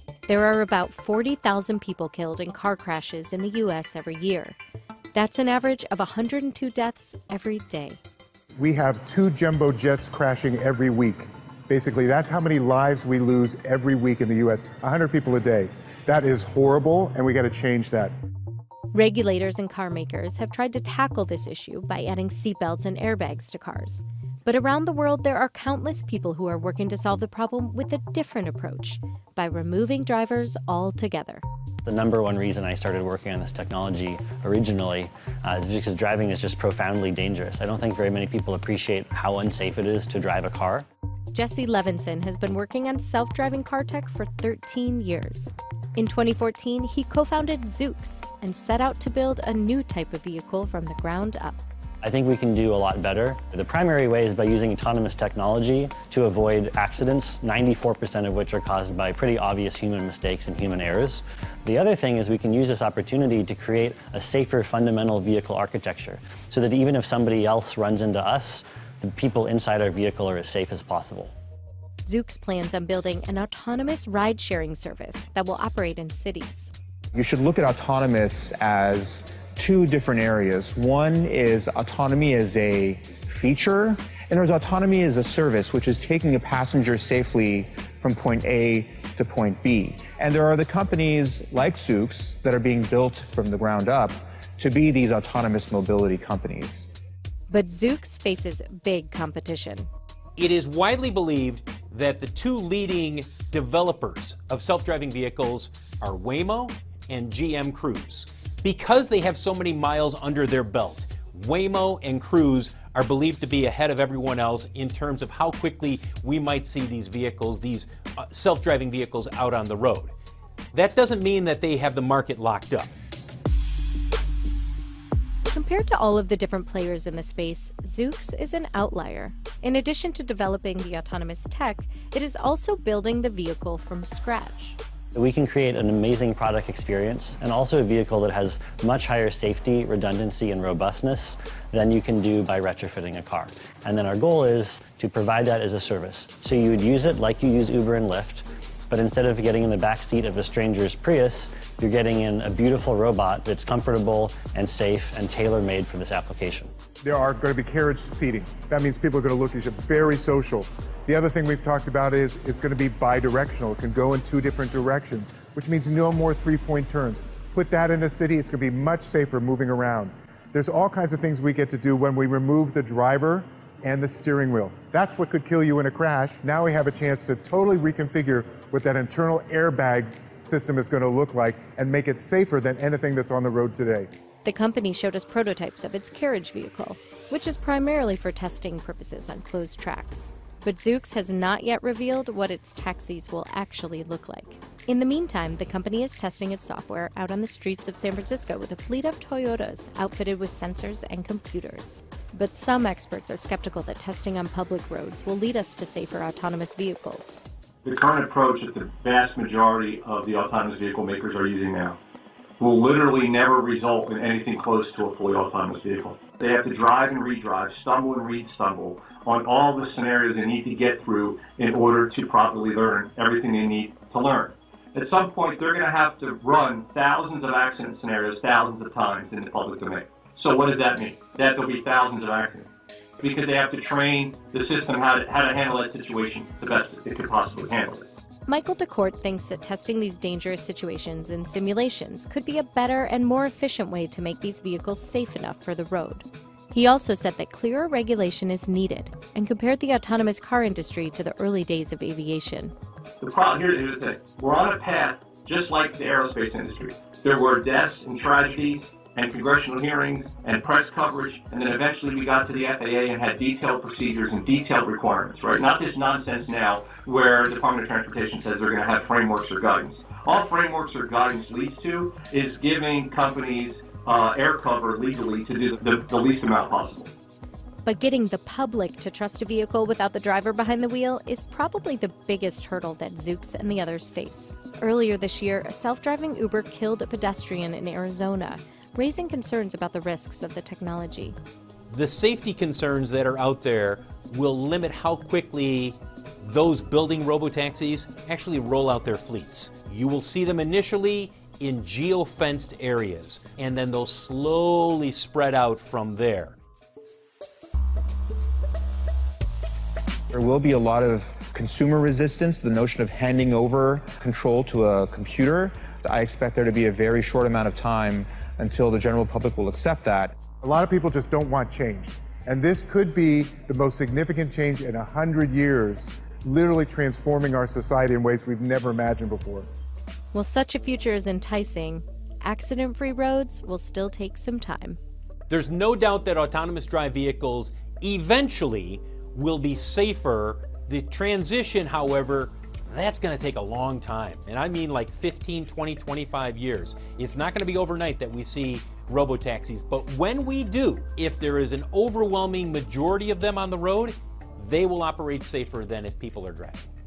There are about 40,000 people killed in car crashes in the U.S. every year. That's an average of 102 deaths every day. We have 2 jumbo jets crashing every week. Basically, that's how many lives we lose every week in the U.S., 100 people a day. That is horrible, and we got to change that. Regulators and car makers have tried to tackle this issue by adding seatbelts and airbags to cars. But around the world, there are countless people who are working to solve the problem with a different approach, by removing drivers altogether. The number one reason I started working on this technology originally is because driving is just profoundly dangerous. I don't think very many people appreciate how unsafe it is to drive a car. Jesse Levinson has been working on self-driving car tech for 13 years. In 2014, he co-founded Zoox and set out to build a new type of vehicle from the ground up. I think we can do a lot better. The primary way is by using autonomous technology to avoid accidents, 94% of which are caused by pretty obvious human mistakes and human errors. The other thing is we can use this opportunity to create a safer fundamental vehicle architecture so that even if somebody else runs into us, the people inside our vehicle are as safe as possible. Zoox plans on building an autonomous ride-sharing service that will operate in cities. You should look at autonomous as 2 different areas. One is autonomy as a feature, and there's autonomy as a service, which is taking a passenger safely from point A to point B. And there are the companies like Zoox that are being built from the ground up to be these autonomous mobility companies. But Zoox faces big competition. It is widely believed that the 2 leading developers of self-driving vehicles are Waymo and GM Cruise. Because they have so many miles under their belt, Waymo and Cruise are believed to be ahead of everyone else in terms of how quickly we might see these vehicles, these self-driving vehicles out on the road. That doesn't mean that they have the market locked up. Compared to all of the different players in the space, Zoox is an outlier. In addition to developing the autonomous tech, it is also building the vehicle from scratch. We can create an amazing product experience and also a vehicle that has much higher safety, redundancy, and robustness than you can do by retrofitting a car. And then our goal is to provide that as a service. So you would use it like you use Uber and Lyft, but instead of getting in the back seat of a stranger's Prius, you're getting in a beautiful robot that's comfortable and safe and tailor-made for this application. There are going to be carriage seating. That means people are going to look at you very social. The other thing we've talked about is it's going to be bi-directional. It can go in 2 different directions, which means no more 3-point turns. Put that in a city, it's going to be much safer moving around. There's all kinds of things we get to do when we remove the driver and the steering wheel. That's what could kill you in a crash. Now we have a chance to totally reconfigure what that internal airbag system is going to look like and make it safer than anything that's on the road today. The company showed us prototypes of its carriage vehicle, which is primarily for testing purposes on closed tracks. But Zoox has not yet revealed what its taxis will actually look like. In the meantime, the company is testing its software out on the streets of San Francisco with a fleet of Toyotas outfitted with sensors and computers. But some experts are skeptical that testing on public roads will lead us to safer autonomous vehicles. The current approach that the vast majority of the autonomous vehicle makers are using now will literally never result in anything close to a fully autonomous vehicle. They have to drive and redrive, stumble and re-stumble on all the scenarios they need to get through in order to properly learn everything they need to learn. At some point, they're going to have to run thousands of accident scenarios thousands of times in the public domain. So what does that mean? That there'll be thousands of accidents, because they have to train the system how to handle that situation the best it could possibly handle it. Michael DeCourt thinks that testing these dangerous situations in simulations could be a better and more efficient way to make these vehicles safe enough for the road. He also said that clearer regulation is needed and compared the autonomous car industry to the early days of aviation. The problem here's the thing. We're on a path just like the aerospace industry. There were deaths and tragedies and congressional hearings and press coverage, and then eventually we got to the FAA and had detailed procedures and detailed requirements, right? Not this nonsense now where the Department of Transportation says they're going to have frameworks or guidance. All frameworks or guidance leads to is giving companies air cover legally to do the least amount possible. But getting the public to trust a vehicle without the driver behind the wheel is probably the biggest hurdle that Zoox and the others face. Earlier this year, a self-driving Uber killed a pedestrian in Arizona, raising concerns about the risks of the technology. The safety concerns that are out there will limit how quickly those building robotaxis actually roll out their fleets. You will see them initially in geo-fenced areas, and then they'll slowly spread out from there. There will be a lot of consumer resistance to the notion of handing over control to a computer. I expect there to be a very short amount of time until the general public will accept that. A lot of people just don't want change. And this could be the most significant change in 100 years, literally transforming our society in ways we've never imagined before. While such a future is enticing, accident-free roads will still take some time. There's no doubt that autonomous drive vehicles eventually will be safer. The transition, however, that's going to take a long time. And I mean like 15, 20, 25 years. It's not going to be overnight that we see robotaxis. But when we do, if there is an overwhelming majority of them on the road, they will operate safer than if people are driving.